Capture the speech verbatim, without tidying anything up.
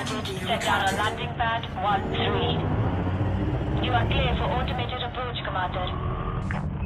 spotted. Set down on landing pad one three. You are clear for automated approach, Commander.